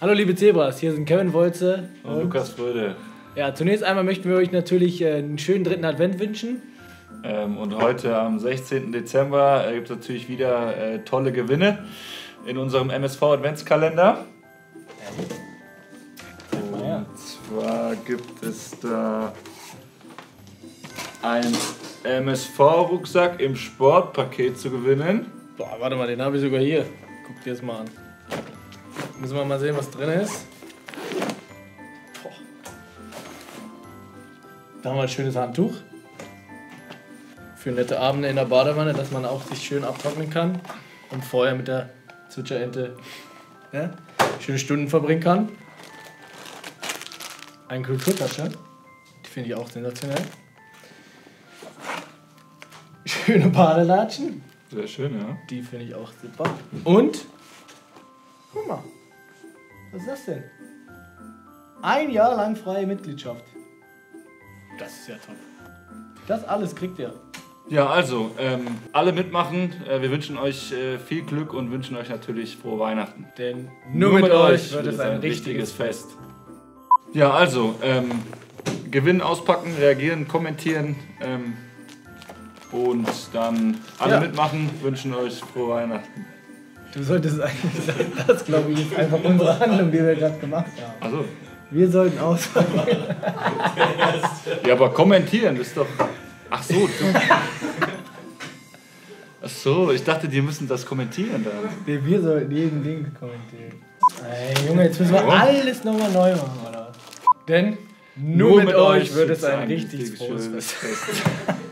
Hallo liebe Zebras, hier sind Kevin Wolze und Lukas Fröde. Ja, zunächst einmal möchten wir euch natürlich einen schönen dritten Advent wünschen. Und heute am 16. Dezember gibt es natürlich wieder tolle Gewinne in unserem MSV Adventskalender. Und zwar gibt es da ein MSV-Rucksack im Sportpaket zu gewinnen. Boah, warte mal, den habe ich sogar hier. Guck dir das mal an. Müssen wir mal sehen, was drin ist. Boah. Da haben wir ein schönes Handtuch. Für nette Abende in der Badewanne, dass man auch sich schön abtrocknen kann. Und vorher mit der Zwitscherente schöne Stunden verbringen kann. Eine Kulturtasche. Die finde ich auch sensationell. Schöne Badelatschen. Sehr schön, ja. Die finde ich auch super. Und, guck mal, was ist das denn? 1 Jahr lang freie Mitgliedschaft. Das ist ja top. Das alles kriegt ihr. Ja, also, alle mitmachen. Wir wünschen euch viel Glück und wünschen euch natürlich frohe Weihnachten. Denn nur mit euch wird es ein richtiges Fest. Ja, also, Gewinn auspacken, reagieren, kommentieren und dann alle mitmachen, wünschen euch frohe Weihnachten. Du solltest eigentlich sagen, das glaube ich ist einfach unsere Handlung, die wir gerade gemacht haben. Also. Wir sollten auspacken. Ja, aber kommentieren ist doch... Ach so. Ach so, ich dachte, die müssen das kommentieren dann. Nee, wir sollten jeden Ding kommentieren. Ey, Junge, jetzt müssen wir alles nochmal neu machen, oder? Denn nur mit euch wird es ein richtig frohes Fest.